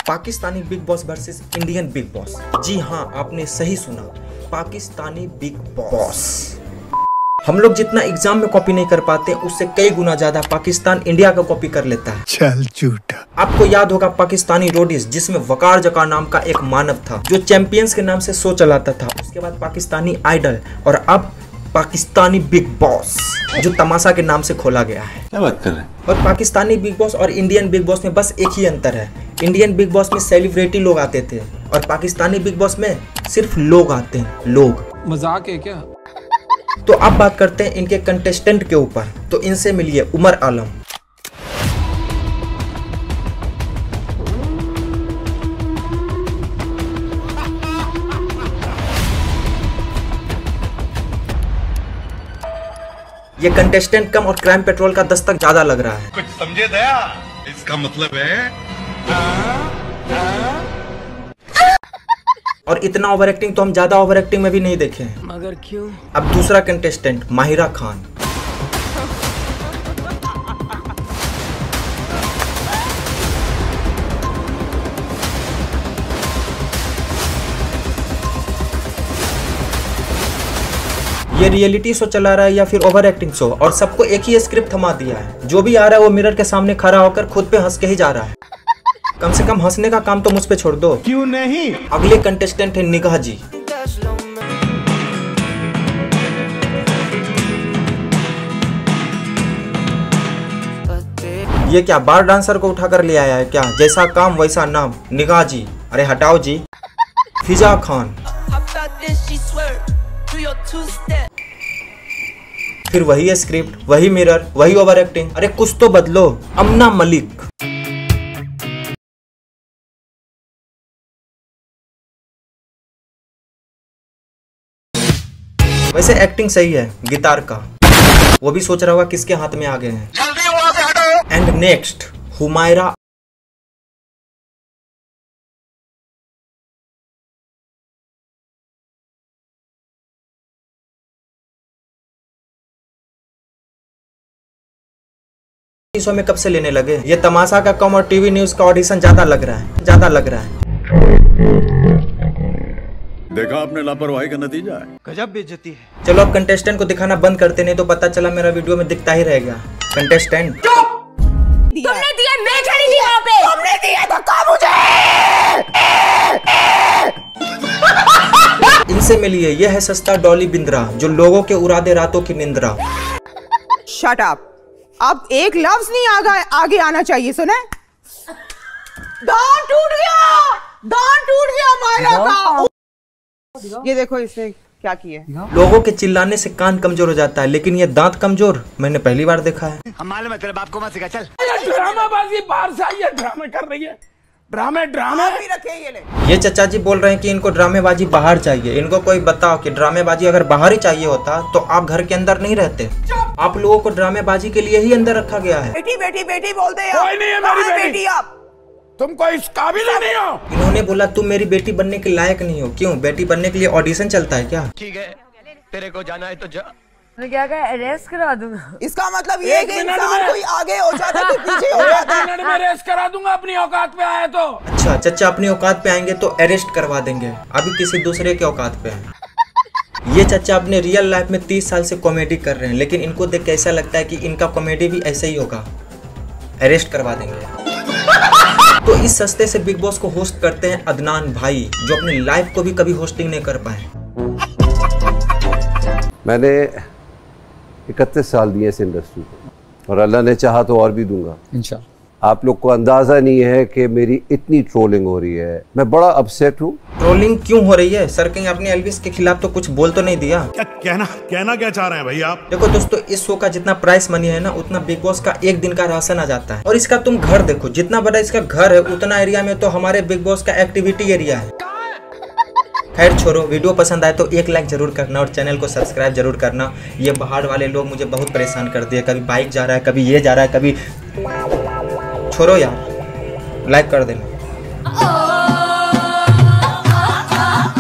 Pakistani Bigg Boss versus Indian Bigg Boss. जी हाँ, आपने सही सुना, पाकिस्तानी बिग बॉस। हम लोग जितना एग्जाम में कॉपी नहीं कर पाते, उससे कई गुना ज्यादा पाकिस्तान इंडिया का कॉपी कर लेता है। चल झूठा। आपको याद होगा पाकिस्तानी रोडीज, जिसमें वकार जकार नाम का एक मानव था जो चैंपियंस के नाम से शो चलाता था। उसके बाद पाकिस्तानी आइडल और अब पाकिस्तानी बिग बॉस जो तमाशा के नाम से खोला गया है। क्या बात कर रहे हैं? और पाकिस्तानी बिग बॉस और इंडियन बिग बॉस में बस एक ही अंतर है। इंडियन बिग बॉस में सेलिब्रिटी लोग आते थे और पाकिस्तानी बिग बॉस में सिर्फ लोग आते हैं। लोग। मजाक है क्या? तो अब बात करते हैं इनके कंटेस्टेंट के ऊपर। तो इनसे मिलिए उमर आलम, ये कंटेस्टेंट कम और क्राइम पेट्रोल का दस्तक ज्यादा लग रहा है। कुछ समझे दया? इसका मतलब है और इतना ओवर एक्टिंग तो हम ज्यादा ओवर एक्टिंग में भी नहीं देखे हैं। मगर क्यों? अब दूसरा कंटेस्टेंट माहिरा खान। ये रियलिटी शो चला रहा है या फिर ओवर एक्टिंग शो, और सबको एक ही स्क्रिप्ट थमा दिया है। जो भी आ रहा है वो मिरर के सामने खड़ा होकर खुद पे हंस के ही जा रहा है। कम से कम हंसने का काम तो मुझ पे छोड़ दो। क्यों नहीं? अगले कंटेस्टेंट है निगाह जी। ये क्या बार डांसर को उठाकर ले आया है क्या? जैसा काम वैसा नाम, निगाह जी। अरे हटाओ जी। फिजा खान। फिर वही स्क्रिप्ट, वही मिरर, वही ओवर एक्टिंग। अरे कुछ तो बदलो। अमना मलिक। वैसे एक्टिंग सही है गिटार का, वो भी सोच रहा होगा किसके हाथ में आ गए हैं। जल्दी वहां से हटो। And next Humaira. शो में कब से लेने लगे? ये तमाशा का कम और टीवी न्यूज का ऑडिशन ज्यादा लग रहा है, ज्यादा लग रहा है। देखा आपने लापरवाही का नतीजा है। गजब बेइज्जती है। चलो अब कंटेस्टेंट को दिखाना बंद करते, नहीं तो पता चला मेरा वीडियो में दिखता ही रह गया। कंटेस्टेंट तुमने दिया, मैं खड़ी थी वहाँ पे। तुमने दिया धक्का मुझे। इनसे मिलिए, ये है सस्ता डॉली बिंद्रा जो लोगों के उड़ा दे रातों की निंद्रा। Shut up. अब एक लफ्ज नहीं आगे आना चाहिए, सुने? दांत टूट गया माया का। ये देखो इसने क्या किया। लोगों के चिल्लाने से कान कमजोर हो जाता है, लेकिन ये दांत कमजोर मैंने पहली बार देखा है। हम मालूम है तेरे बाप को मत सिखा। चल ड्रामाबाजी बाहर से आई है, ड्रामे कर रही है। ड्रामे भी रखे ये ले। ये चचा जी बोल रहे हैं कि इनको ड्रामेबाजी बाहर चाहिए। इनको कोई बताओ कि ड्रामेबाजी अगर बाहर ही चाहिए होता तो आप घर के अंदर नहीं रहते। आप लोगों को ड्रामेबाजी के लिए ही अंदर रखा गया है। बेटी बोलते हैं। कोई नहीं है मेरी बेटी। आप तुम कोई इस काबिल नहीं हो। इन्होंने बोला तुम मेरी बेटी बनने के लायक नहीं हो। क्यों? बेटी बनने के लिए ऑडिशन चलता है क्या? ठीक है, तेरे को जाना है तो जा। मैं क्या अरेस्ट करा दूंगा। इसका मतलब ये कि इंसान कोई आगे हो जाता है, कोई पीछे हो जाता है। मैं अरेस्ट करा दूंगा अपनी औकात पे आया तो। अच्छा, चचा अपनी औकात पे आएंगे तो अरेस्ट करवा देंगे। अभी किसी दूसरे के औकात पे हैं। ये चचा अपने रियल लाइफ में 30 साल से कॉमेडी कर रहे हैं, लेकिन इनको देख के ऐसा लगता है कि इनका कॉमेडी भी ऐसा ही होगा। अरेस्ट करवा देंगे। तो इस सस्ते से बिग बॉस को होस्ट करते हैं अदनान भाई, जो अपनी लाइफ को भी कभी होस्टिंग नहीं कर पाए। मैंने 31 साल दिए इस इंडस्ट्री को, और अल्लाह ने चाहा तो और भी दूंगा इंशाल्लाह। आप लोग को अंदाजा नहीं है कि मेरी इतनी ट्रोलिंग हो रही है। मैं बड़ा अपसेट हूँ। ट्रोलिंग क्यों हो रही है? सर कहीं अपने एल्विस के खिलाफ तो कुछ बोल तो नहीं दिया? कहना क्या चाह रहे हैं भाई आप? देखो दोस्तों, इस शो का जितना प्राइस मनी है ना, उतना बिग बॉस का एक दिन का राशन आ जाता है। और इसका तुम घर देखो, जितना बड़ा इसका घर है उतना एरिया में तो हमारे बिग बॉस का एक्टिविटी एरिया है। खैर छोड़ो, वीडियो पसंद आए तो एक लाइक जरूर करना और चैनल को सब्सक्राइब जरूर करना। ये बाहर वाले लोग मुझे बहुत परेशान कर दिए। कभी बाइक जा रहा है, कभी ये जा रहा है, कभी छोड़ो यार, लाइक कर देना।